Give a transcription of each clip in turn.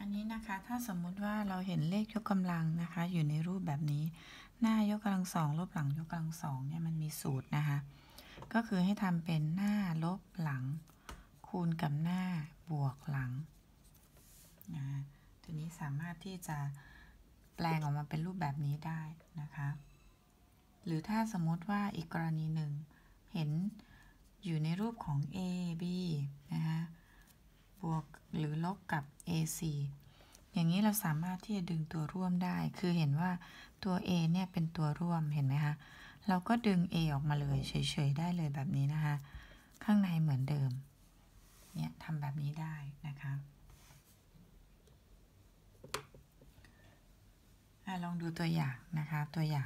อันนี้นะคะถ้าสมมุติว่าเราเห็นเลขยกกำลังนะคะอยู่ในรูปแบบนี้หน้ายกกำลังสองลบหลังยกกำลังสองเนี่ยมันมีสูตรนะคะก็คือให้ทำเป็นหน้าลบหลังคูณกับหน้าบวกหลังนะทีนี้สามารถที่จะแปลงออกมาเป็นรูปแบบนี้ได้นะคะหรือถ้าสมมติว่าอีกกรณีหนึ่งเห็นอยู่ในรูปของ a b นะคะบวกหรือลบกับ ac อย่างนี้เราสามารถที่จะดึงตัวร่วมได้คือเห็นว่าตัว a เนี่ยเป็นตัวร่วมเห็นไหมคะเราก็ดึง a ออกมาเลยเฉยๆได้เลยแบบนี้นะคะข้างในเหมือนเดิมเนี่ยทำแบบนี้ได้นะคะลองดูตัวอย่างนะคะตัวอย่าง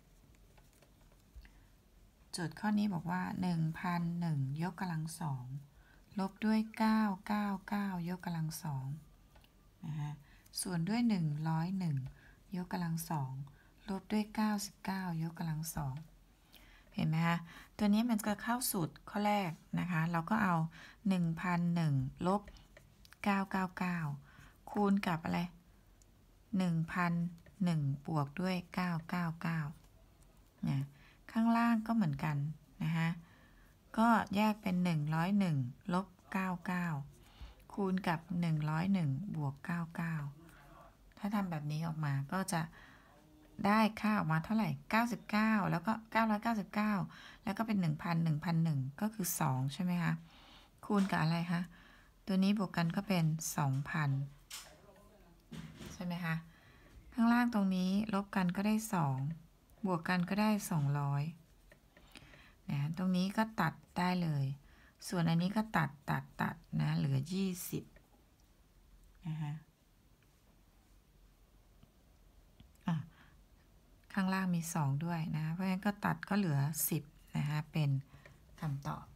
โจทย์ข้อนี้บอกว่า 1,001 ยกกำลังสองลบด้วย999ยกกำลังสองนะคะส่วนด้วย101ยกกำลังสองลบด้วย99ยกกำลังสองเห็นไหมคะตัวนี้มันจะเข้าสูตรข้อแรกนะคะเราก็เอา 1,001 ลบ999คูณกับอะไร 1,001 บวกด้วย999นะข้างล่างก็เหมือนกันนะคะก็แยกเป็น101ลบ99คูณกับ101บวก99ถ้าทำแบบนี้ออกมาก็จะได้ค่าออกมาเท่าไหร่99แล้วก็999แล้วก็เป็น1,001ก็คือ2ใช่ไหมคะคูณกับอะไรคะตัวนี้บวกกันก็เป็น2,000ใช่ไหมคะข้างล่างตรงนี้ลบกันก็ได้2บวกกันก็ได้200นะตรงนี้ก็ตัดได้เลยส่วนอันนี้ก็ตัดนะเหลือ20นะคะข้างล่างมี2ด้วยนะเพราะฉะนั้นก็ตัดก็เหลือ10นะคะเป็นคำตอบ